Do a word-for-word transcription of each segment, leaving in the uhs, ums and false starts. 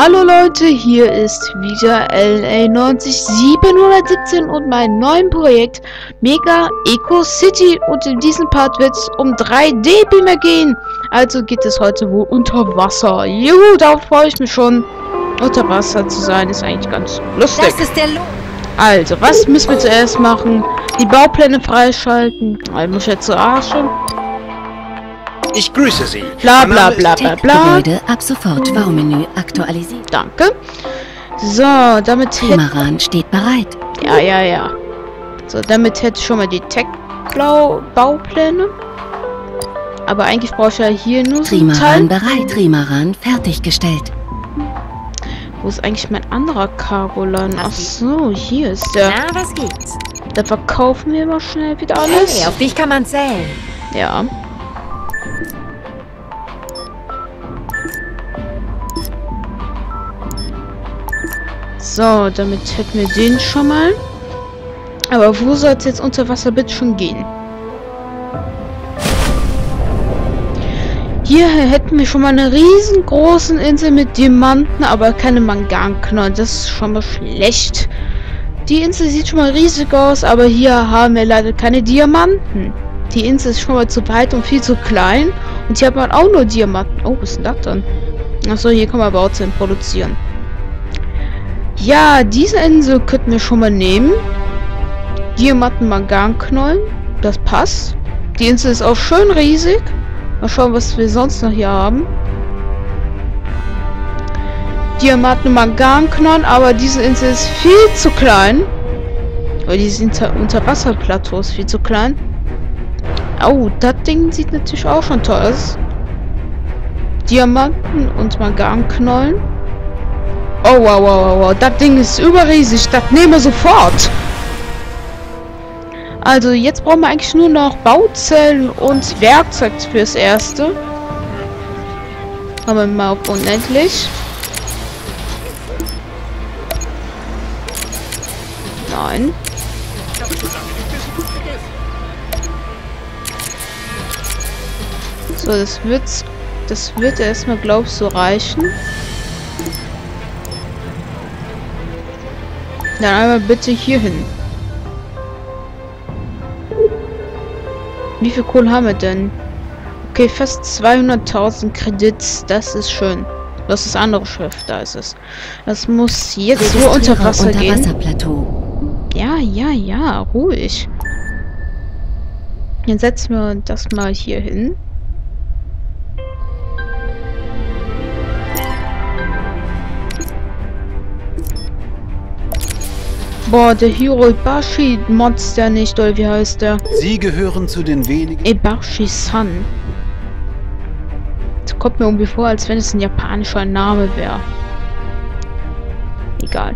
Hallo Leute, hier ist wieder L A neun sieben eins sieben und mein neues Projekt Mega Eco City, und in diesem Part wird es um drei D Beamer gehen. Also geht es heute wohl unter Wasser. Juhu, darauf freue ich mich schon. Unter Wasser zu sein ist eigentlich ganz lustig. Das ist der Lo Also, was müssen wir zuerst machen? Die Baupläne freischalten. Ich muss jetzt zur Arsche. Ich grüße Sie. Bla bla bla bla bla. Gebäude ab sofort Baumenü aktualisieren. Danke. So, damit Trimaran steht bereit. Ja, ja, ja. So, damit hätte ich schon mal die Tech-Baupläne. Aber eigentlich brauche ich ja hier nur so ein Teil. Trimaran bereit. Trimaran fertiggestellt. Wo ist eigentlich mein anderer Cargoland? Ach so, hier ist der. Na, was gibt's? Da verkaufen wir mal schnell wieder alles. Hey, auf dich kann man zählen. Ja. So, damit hätten wir den schon mal. Aber wo soll es jetzt unter Wasser bitte schon gehen? Hier hätten wir schon mal eine riesengroße Insel mit Diamanten, aber keine Manganknollen. Das ist schon mal schlecht. Die Insel sieht schon mal riesig aus, aber hier haben wir leider keine Diamanten. Die Insel ist schon mal zu weit und viel zu klein. Und hier hat man auch nur Diamanten. Oh, was ist denn das dann? Achso, hier kann man Bauzellen produzieren. Ja, diese Insel könnten wir schon mal nehmen. Diamanten, Manganknollen. Das passt. Die Insel ist auch schön riesig. Mal schauen, was wir sonst noch hier haben. Diamanten, Manganknollen, aber diese Insel ist viel zu klein. Weil dieses Unter Unterwasserplateau ist viel zu klein. Oh, das Ding sieht natürlich auch schon toll aus. Diamanten und Manganknollen. Oh, wow, wow, wow, wow. Das Ding ist überriesig. Das nehmen wir sofort. Also, jetzt brauchen wir eigentlich nur noch Bauzellen und Werkzeug fürs Erste. Haben wir mal auf unendlich. Nein. So, das wird, das wird erstmal, glaube ich, so reichen. Dann einmal bitte hier hin. Wie viel Kohle haben wir denn? Okay, fast zweihunderttausend Kredits. Das ist schön. Das ist das andere Schiff. Da ist es. Das muss jetzt so unter Wasser gehen. Ja, ja, ja. Ruhig. Jetzt setzen wir das mal hier hin. Boah, der Hiro Ibashi Monster nicht, oder wie heißt der? Sie gehören zu den wenigen... Ibashi-san. Das kommt mir irgendwie vor, als wenn es ein japanischer Name wäre. Egal.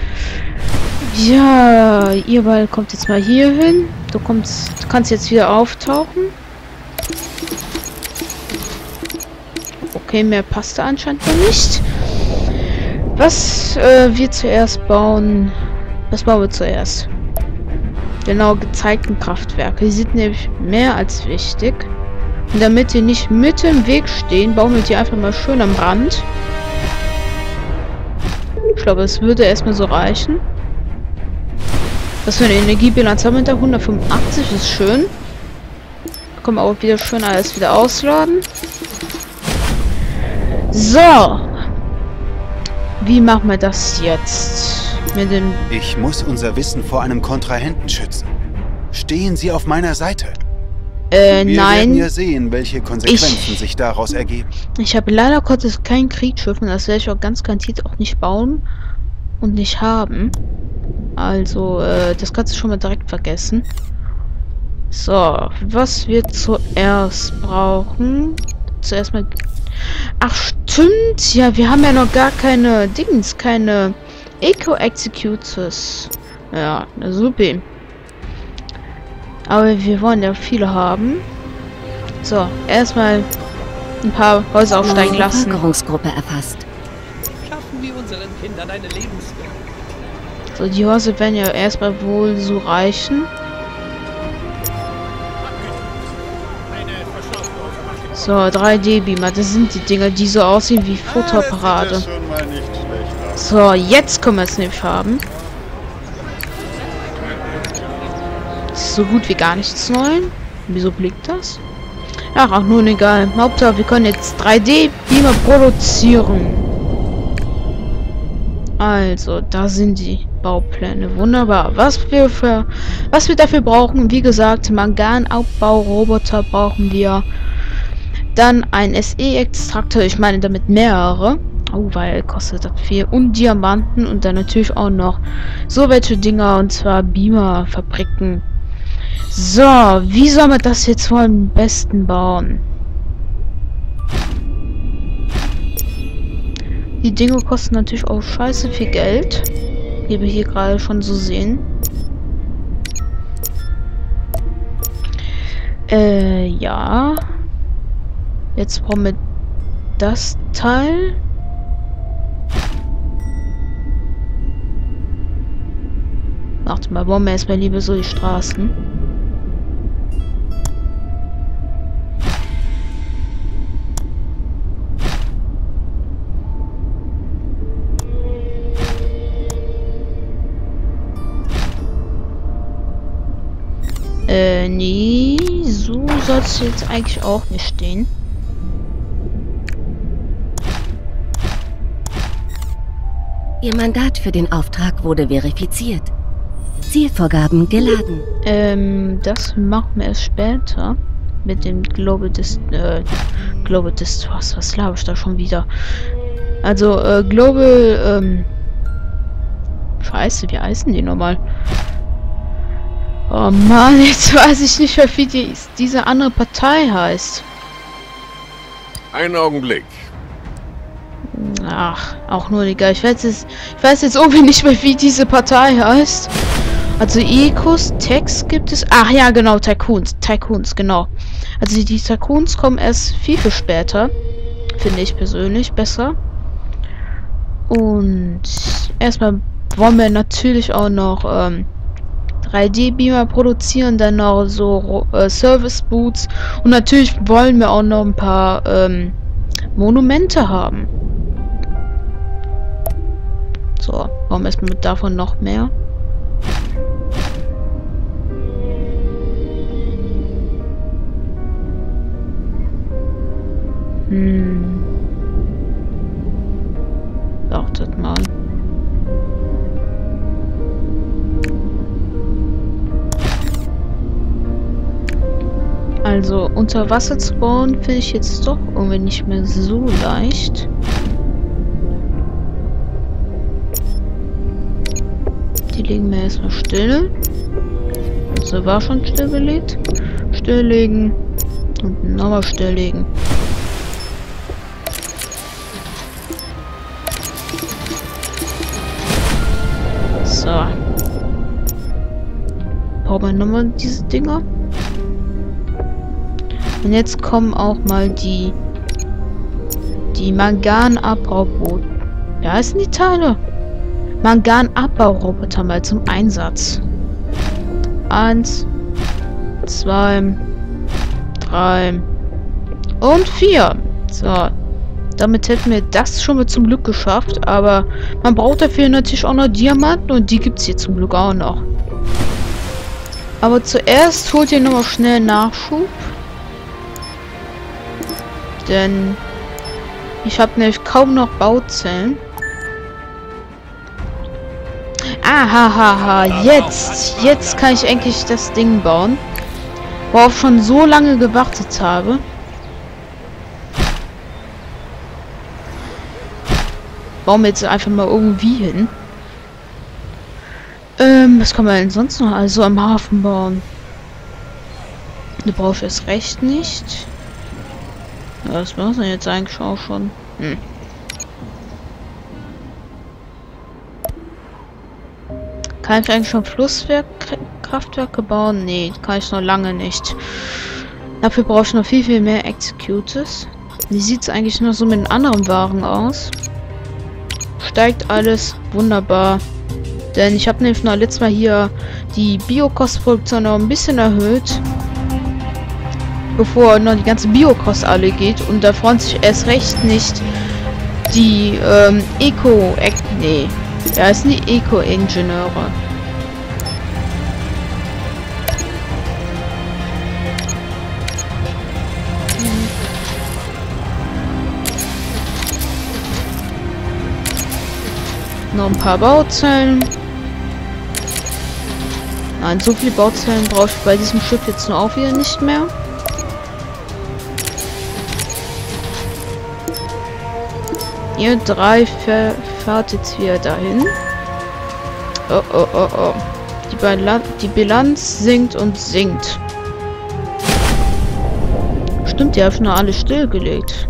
Ja, ihr beide kommt jetzt mal hier hin. Du kommst, du kannst jetzt wieder auftauchen. Okay, mehr passt da anscheinend noch nicht. Was äh, wir zuerst bauen... Was bauen wir zuerst? Genau, gezeigten Kraftwerke. Die sind nämlich mehr als wichtig. Und damit die nicht mitten im Weg stehen, bauen wir die einfach mal schön am Rand. Ich glaube, es würde erstmal so reichen. Was für eine Energiebilanz haben wir da? hundertfünfundachtzig ist schön. Da können wir auch wieder schön alles wieder ausladen. So. Wie machen wir das jetzt? Mit den Ich muss unser Wissen vor einem Kontrahenten schützen. Stehen Sie auf meiner Seite. Äh, Wir nein. werden ja sehen, welche Konsequenzen Ich, sich daraus ergeben. Ich habe leider Gottes kein Kriegsschiff und das werde ich auch ganz garantiert auch nicht bauen und nicht haben. Also, äh, das kannst du schon mal direkt vergessen. So, was wir zuerst brauchen. Zuerst mal... Ach, stimmt. Ja, wir haben ja noch gar keine Dings, keine... Eco-Executors. Ja, super. Aber wir wollen ja viele haben. So, erstmal ein paar Häuser aufsteigen lassen. Bevölkerungsgruppe erfasst. Schaffen wir unseren Kindern eine Lebenswelt. So, die Häuser werden ja erstmal wohl so reichen. So, drei D Beamer. Das sind die Dinger, die so aussehen wie Fotoapparate. So, jetzt können wir es nämlich haben. Ist so gut wie gar nichts neu. Wieso blickt das? Ach, auch nun egal. Hauptsache, wir können jetzt drei D-Beamer produzieren. Also, da sind die Baupläne. Wunderbar. Was wir für, was wir dafür brauchen, wie gesagt, Manganabbauroboter brauchen wir. Dann ein S E-Extraktor, ich meine damit mehrere. Oh, weil kostet das viel. Und Diamanten und dann natürlich auch noch so welche Dinger, und zwar Beamer-Fabriken. So, wie soll man das jetzt wohl am besten bauen? Die Dinge kosten natürlich auch scheiße viel Geld. Wie wir hier gerade schon so sehen. Äh, ja. Jetzt brauchen wir das Teil. Warte mal, bauen wir erstmal lieber so die Straßen. Äh, nee, so soll es jetzt eigentlich auch nicht stehen. Ihr Mandat für den Auftrag wurde verifiziert. Zielvorgaben geladen. Ähm, das machen wir erst später. Mit dem Global Dist... Äh, Global Dist... Was, was glaube ich da schon wieder? Also, äh, Global, ähm... Scheiße, wie heißen die nochmal? Oh Mann, jetzt weiß ich nicht mehr, wie die, diese andere Partei heißt. Einen Augenblick. Ach, auch nur egal. Ich weiß jetzt, ich weiß jetzt irgendwie nicht mehr, wie diese Partei heißt. Also Ecos, Tex gibt es. Ach ja, genau, Tycoons. Tycoons, genau. Also die Tycoons kommen erst viel, viel später. Finde ich persönlich besser. Und erstmal wollen wir natürlich auch noch ähm, drei D-Beamer produzieren, dann noch so äh, Service-Boots. Und natürlich wollen wir auch noch ein paar ähm, Monumente haben. So, warum erstmal mit davon noch mehr? Hm. Wartet mal. Also, unter Wasser zu bauen, finde ich jetzt doch irgendwie nicht mehr so leicht. Die legen wir erstmal still. Also war schon stillgelegt. Stilllegen. Und nochmal stilllegen. So. Brauchen wir nochmal diese Dinger. Und jetzt kommen auch mal die die Manganabbauroboter. Wie heißen die Teile? Manganabbauroboter mal zum Einsatz. Eins, zwei, drei und vier. So. Damit hätten wir das schon mal zum Glück geschafft. Aber man braucht dafür natürlich auch noch Diamanten. Und die gibt es hier zum Glück auch noch. Aber zuerst holt ihr nochmal schnell Nachschub. Denn ich habe nämlich kaum noch Bauzellen. Ahahaha, jetzt, jetzt kann ich endlich das Ding bauen. Worauf ich schon so lange gewartet habe. Bauen wir jetzt einfach mal irgendwie hin. Ähm, was kann man denn sonst noch also am Hafen bauen? Du brauchst es recht nicht. Ja, das war's dann jetzt eigentlich auch schon. Hm. Kann ich eigentlich schon Flusskraftwerke bauen? Nee, kann ich noch lange nicht. Dafür brauche ich noch viel, viel mehr Executors. Wie sieht es eigentlich noch so mit den anderen Waren aus? Steigt alles wunderbar. Denn ich habe nämlich noch letztes Mal hier die Biokostproduktion noch ein bisschen erhöht. Bevor noch die ganze Biokost alle geht. Und da freut sich erst recht nicht die ähm, Eco... Nee. Ja, es sind die Eco-Ingenieure. Noch ein paar Bauzellen. Nein, so viele Bauzellen brauche ich bei diesem Schiff jetzt nur auch wieder nicht mehr. Ihr drei fahrt jetzt wieder dahin. Oh, oh, oh, oh. Die, Bal die Bilanz sinkt und sinkt. Stimmt, die haben schon alle stillgelegt.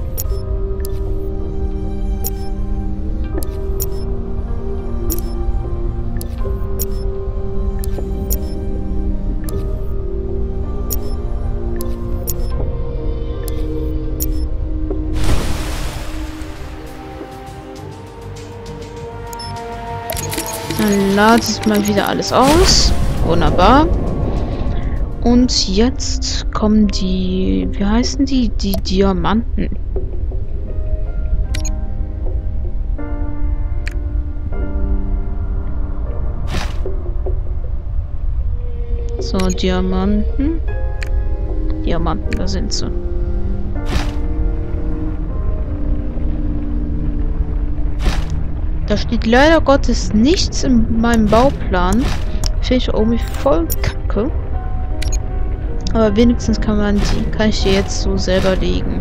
Dann ladet es mal wieder alles aus. Wunderbar. Und jetzt kommen die... Wie heißen die? Die Diamanten. So, Diamanten. Diamanten, da sind sie. Da steht leider Gottes nichts in meinem Bauplan. Finde ich irgendwie voll kacke. Aber wenigstens kann man die, kann ich die jetzt so selber legen.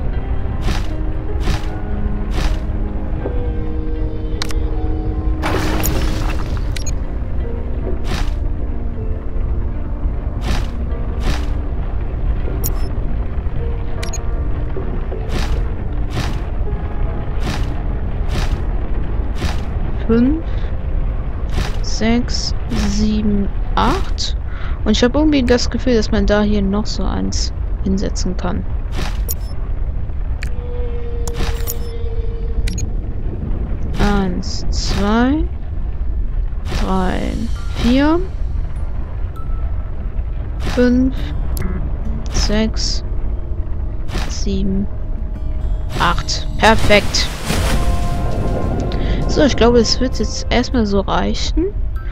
fünf, sechs, sieben, acht. Und ich habe irgendwie das Gefühl, dass man da hier noch so eins hinsetzen kann. Eins, zwei, drei, vier, fünf, sechs, sieben, acht. Perfekt. So, ich glaube, es wird jetzt erstmal so reichen.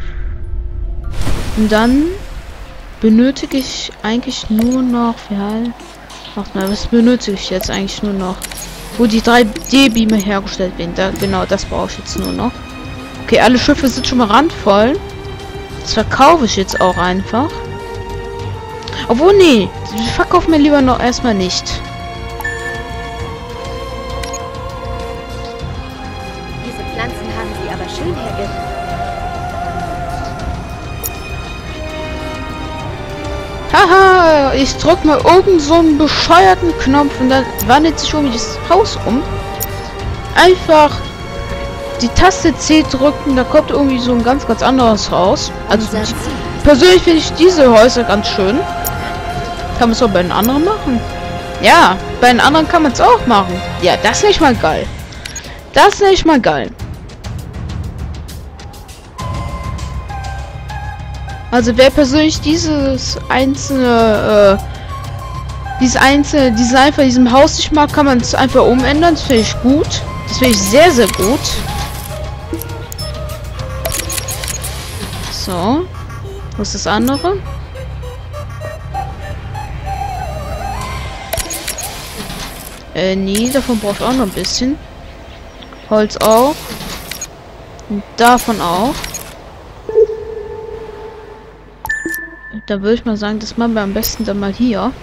Und dann benötige ich eigentlich nur noch... Ja, warte mal, was benötige ich jetzt eigentlich nur noch? Wo die drei D-Beamer hergestellt werden. Da, genau, das brauche ich jetzt nur noch. Okay, alle Schiffe sind schon mal randvoll. Das verkaufe ich jetzt auch einfach. Obwohl, nee. Ich verkaufe mir lieber noch erstmal nicht. Pflanzen haben sie aber schön hergerichtet. Haha, ich drück mal irgend so einen bescheuerten Knopf und dann wandelt sich um das Haus um. Einfach die Taste C drücken, da kommt irgendwie so ein ganz, ganz anderes Haus. Also persönlich finde ich diese Häuser ganz schön. Kann man es auch bei den anderen machen? Ja, bei den anderen kann man es auch machen. Ja, das ist nicht mal geil. Das ist nicht mal geil. Also wer persönlich dieses einzelne, äh, dieses einzelne Design von diesem Haus nicht mag, kann man es einfach umändern. Das finde ich gut. Das finde ich sehr, sehr gut. So. Was ist das andere? Äh, nee, davon brauche ich auch noch ein bisschen. Holz auch. Und davon auch. Da würde ich mal sagen, das machen wir am besten dann mal hier.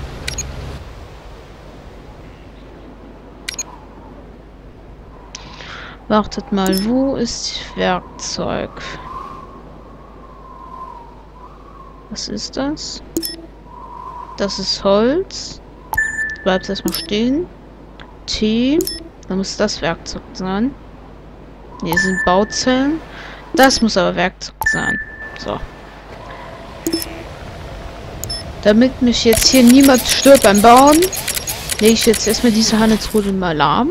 Wartet mal, wo ist Werkzeug? Was ist das? Das ist Holz. Bleibt erstmal stehen. T. Dann muss das Werkzeug sein. Hier sind Bauzellen. Das muss aber Werkzeug sein. So. Damit mich jetzt hier niemand stört beim Bauen, lege ich jetzt erstmal diese Handelsroute mal lahm.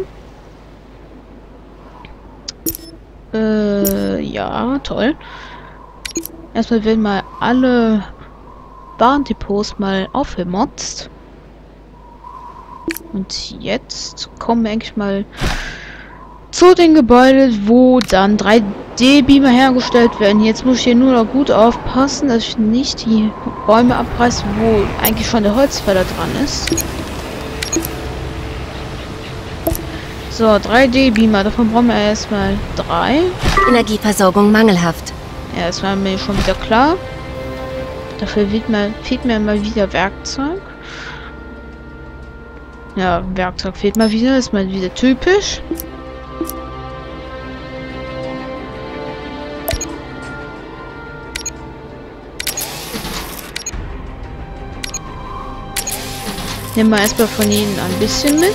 Äh, ja, toll. Erstmal werden mal alle Bahndepots mal aufgemotzt. Und jetzt kommen wir eigentlich mal zu den Gebäuden, wo dann drei D-Beamer hergestellt werden. Jetzt muss ich hier nur noch gut aufpassen, dass ich nicht die Bäume abreiße, wo eigentlich schon der Holzfäller dran ist. So, drei D-Beamer, davon brauchen wir erstmal drei. Energieversorgung mangelhaft. Ja, das war mir schon wieder klar. Dafür fehlt mir, fehlt mir mal wieder Werkzeug. Ja, Werkzeug fehlt mal wieder, ist mal wieder typisch. Nehmen wir erstmal von ihnen ein bisschen mit.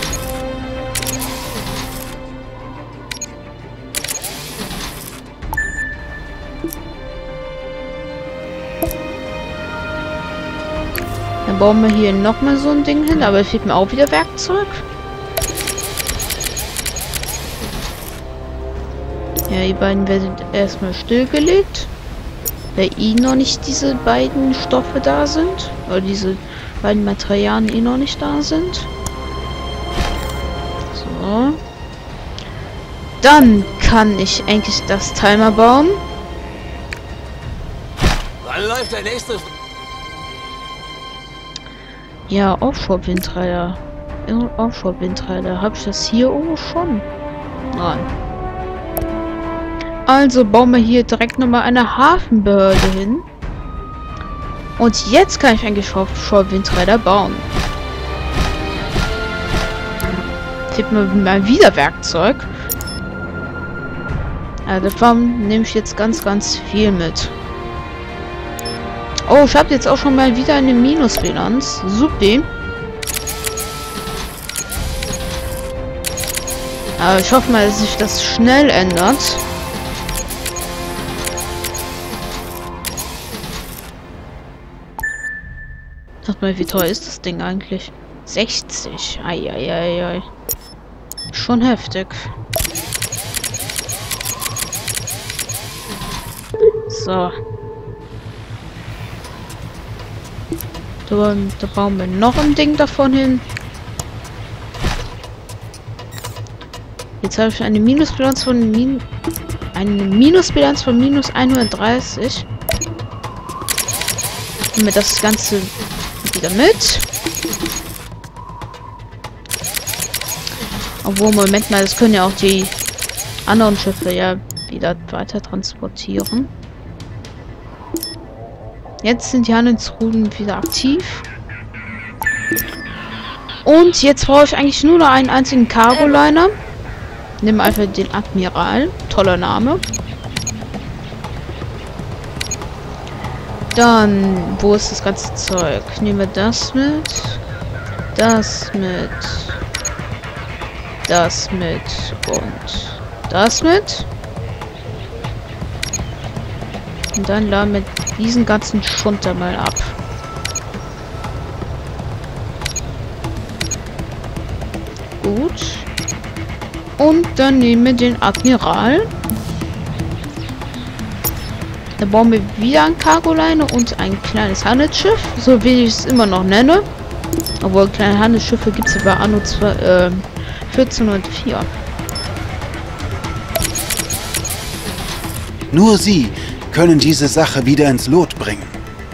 Dann bauen wir hier nochmal so ein Ding hin, aber es fehlt mir auch wieder Werkzeug. Ja, die beiden werden erstmal stillgelegt. Weil eh noch nicht diese beiden Stoffe da sind. Oder diese beiden Materialien eh noch nicht da sind. So. Dann kann ich eigentlich das Timer bauen. Wann läuft der nächste? Ja, Offshore-Windräder. Offshore-Windräder. Habe ich das hier oben schon? Nein. Also bauen wir hier direkt nochmal eine Hafenbehörde hin. Und jetzt kann ich eigentlich Offshore-Windräder bauen. Fehlt mir mal wieder Werkzeug. Also davon nehme ich jetzt ganz, ganz viel mit. Oh, ich habe jetzt auch schon mal wieder eine Minusbilanz. Super. Aber ich hoffe mal, dass sich das schnell ändert. Sag mal, wie teuer ist das Ding eigentlich? sechzig. Eieiei. Schon heftig. So. Da, da bauen wir noch ein Ding davon hin. Jetzt habe ich eine Minusbilanz von min eine Minusbilanz von minus hundertdreißig. Nehmen wir das Ganze wieder mit. Obwohl, Moment mal, das können ja auch die anderen Schiffe ja wieder weiter transportieren. Jetzt sind die Handelsrouten wieder aktiv. Und jetzt brauche ich eigentlich nur noch einen einzigen Cargoliner. Nimm einfach den Admiral. Toller Name. Dann, wo ist das ganze Zeug? Nehmen wir das mit. Das mit. Das mit. Und das mit. Und dann laden wir diesen ganzen Schund da mal ab. Gut. Und dann nehmen wir den Admiral. Dann bauen wir wieder ein Cargoliner und ein kleines Handelsschiff. So wie ich es immer noch nenne. Obwohl kleine Handelsschiffe gibt es bei Anno äh, vierzehnhundertvier. Nur Sie können diese Sache wieder ins Lot bringen.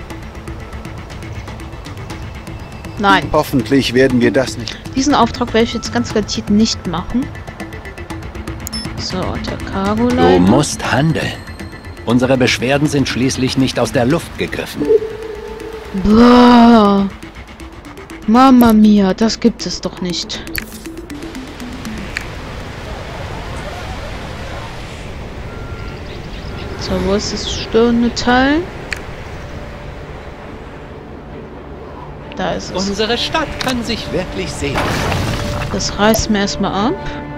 Nein. Hoffentlich werden wir das nicht. Diesen Auftrag werde ich jetzt ganz garantiert nicht machen. So, der Cargoliner. Du musst handeln. Unsere Beschwerden sind schließlich nicht aus der Luft gegriffen. Boah. Mama mia, das gibt es doch nicht. So, wo ist das störende Teil? Da ist es. Unsere Stadt kann sich wirklich sehen. Das reißt mir erstmal ab.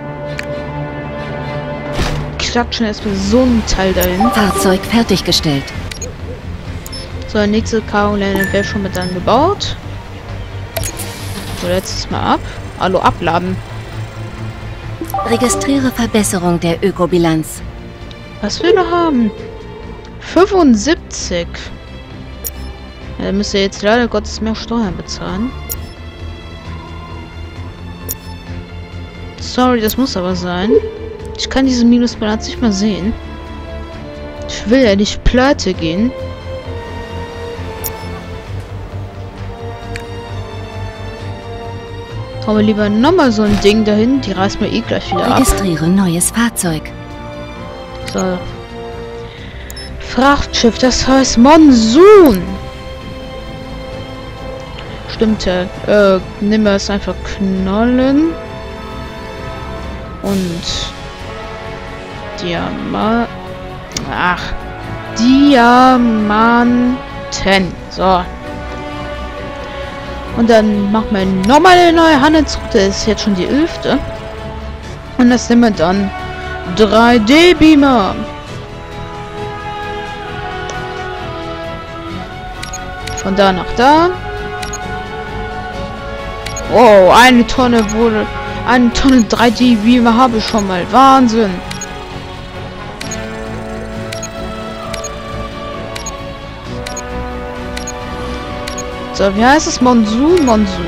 Ich klatschen erstmal so ein Teil dahin. Fahrzeug fertiggestellt. So, der nächste Cargoliner wäre schon mit dann gebaut. So, letztes Mal ab. Hallo, abladen. Registriere Verbesserung der Ökobilanz. Was wir noch haben? fünfundsiebzig. Ja, dann müsst ihr jetzt leider Gottes mehr Steuern bezahlen. Sorry, das muss aber sein. Ich kann diese Minusbilanz nicht mehr sehen. Ich will ja nicht pleite gehen. Hauen wir lieber nochmal so ein Ding dahin. Die reißt mir eh gleich wieder ab. Registriere neues Fahrzeug. So. Frachtschiff, das heißt Monsun. Stimmt ja. Äh, nehmen wir es einfach Knollen. Und Diamant. Ach. Diamanten. So. Und dann machen wir nochmal eine neue Handelsroute. Das ist jetzt schon die elfte. Und das nehmen wir dann drei D Beamer. Von da nach da. Oh, eine Tonne wurde. Eine Tonne drei D Beamer habe ich schon mal. Wahnsinn. So, wie heißt es? Monsun? Monsun.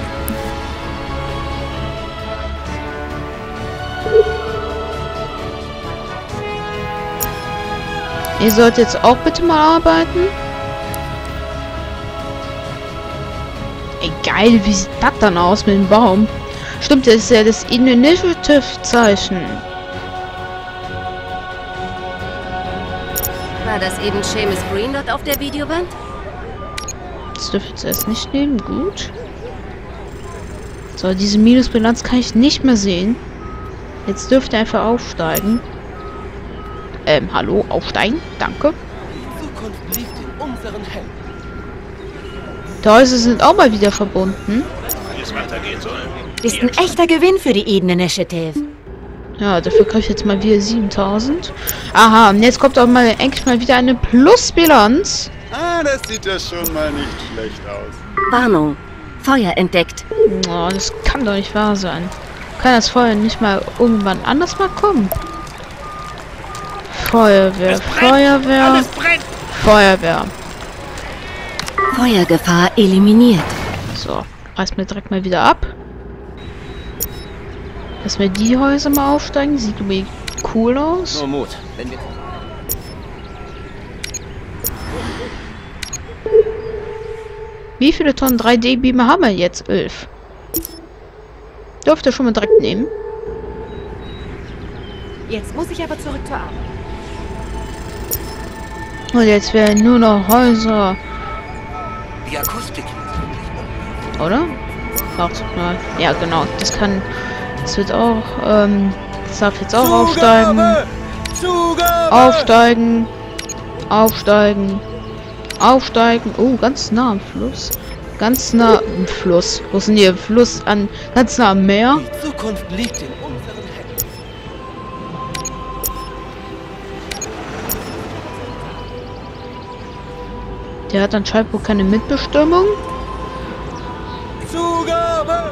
Ihr sollt jetzt auch bitte mal arbeiten. Ey, geil, wie sieht das dann aus mit dem Baum? Stimmt, das ist ja das Initiative-Zeichen. War das eben Seamus Green dort auf der Videowand? Das dürfte ich zuerst nicht nehmen. Gut. So, diese Minusbilanz kann ich nicht mehr sehen. Jetzt dürfte er einfach aufsteigen. Ähm, hallo, aufsteigen. Danke. Die Zukunft liegt in unseren Händen. Die Häuser sind auch mal wieder verbunden. Wie es weitergehen soll. Ist ein echter Gewinn für die Eden Initiative. Ja, dafür kriege ich jetzt mal wieder siebentausend. Aha, und jetzt kommt auch mal endlich mal wieder eine Plusbilanz. Ah, das sieht ja schon mal nicht schlecht aus. Warnung. Feuer entdeckt. Oh, das kann doch nicht wahr sein. Kann das Feuer nicht mal irgendwann anders mal kommen? Feuerwehr, Feuerwehr, Feuerwehr. Feuergefahr eliminiert. So, reißt mir direkt mal wieder ab. Lass mir die Häuser mal aufsteigen. Sieht irgendwie cool aus. Nur Mut. Wenn wir Wie viele Tonnen drei D Beamer haben wir jetzt? elf. Dürft ihr schon mal direkt nehmen. Jetzt muss ich aber zurück zur Arbeit. Und jetzt werden nur noch Häuser. die Akustik. Oder? Warte mal. Ja, genau. Das kann. Das wird auch. Ähm, das darf jetzt auch aufsteigen. Zugabe! Aufsteigen. Aufsteigen. Aufsteigen. Oh, ganz nah am Fluss. Ganz nah am Fluss. Wo sind hier? Fluss an. Ganz nah am Meer. Die Zukunft liegt in unseren Händen. Der hat anscheinend wohl keine Mitbestimmung. Zugabe!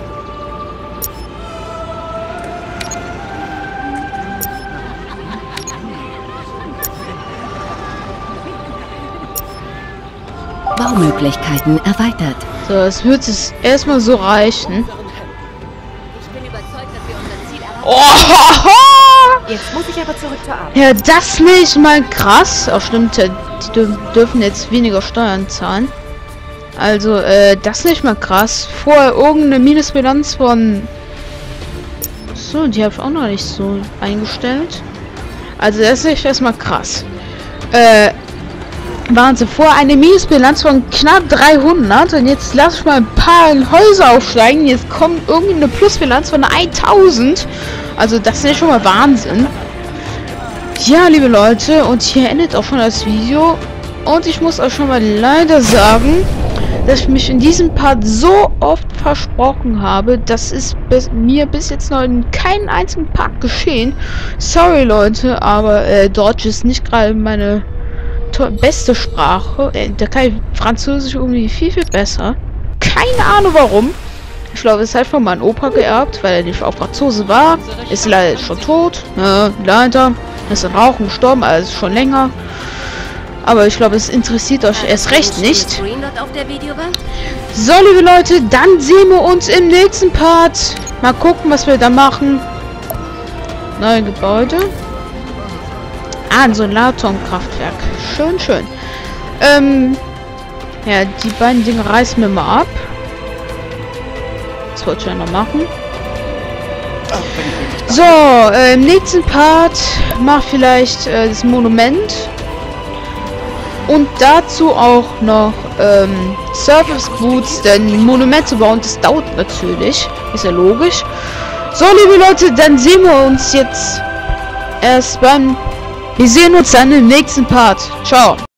Baumöglichkeiten erweitert. So, es wird es erstmal so reichen. Ich bin überzeugt, dass wir unser Ziel erreichen. Oh! Jetzt muss ich aber zurück zur Arbeit. Ja, das nicht mal krass. Auch stimmt, die dür dürfen jetzt weniger Steuern zahlen. Also, äh, das nicht mal krass. Vorher irgendeine Minusbilanz von... So, die habe ich auch noch nicht so eingestellt. Also, das ist erstmal krass. Äh, waren sie vor eine Minusbilanz von knapp dreihundert und jetzt lasse ich mal ein paar Häuser aufsteigen. Jetzt kommt irgendeine Plusbilanz von tausend. Also das ist schon mal Wahnsinn. Ja, liebe Leute, und hier endet auch schon das Video. Und ich muss euch schon mal leider sagen, dass ich mich in diesem Part so oft versprochen habe. Das ist bis, mir bis jetzt noch in keinem einzigen Part geschehen. Sorry, Leute, aber äh, Deutsch ist nicht gerade meine beste Sprache. Äh, da kann ich Französisch irgendwie viel, viel besser. Keine Ahnung warum. Ich glaube, es ist halt von meinem Opa geerbt, weil er nicht auch Franzose war. Ist leider schon tot. Ja, leider. Ist in Rauch gestorben, also schon länger. Aber ich glaube, es interessiert euch erst recht nicht. So, liebe Leute, dann sehen wir uns im nächsten Part. Mal gucken, was wir da machen. neue Gebäude. Ah, ein Solarturmkraftwerk. Schön, schön. Ähm, ja, die beiden Dinge reißen wir mal ab. Das wollte ich ja noch machen. So, äh, im nächsten Part mach vielleicht äh, das Monument. Und dazu auch noch ähm, Surface Boots, denn ein Monument zu bauen, das dauert natürlich. Ist ja logisch. So, liebe Leute, dann sehen wir uns jetzt erst beim... Wir sehen uns dann im nächsten Part. Ciao.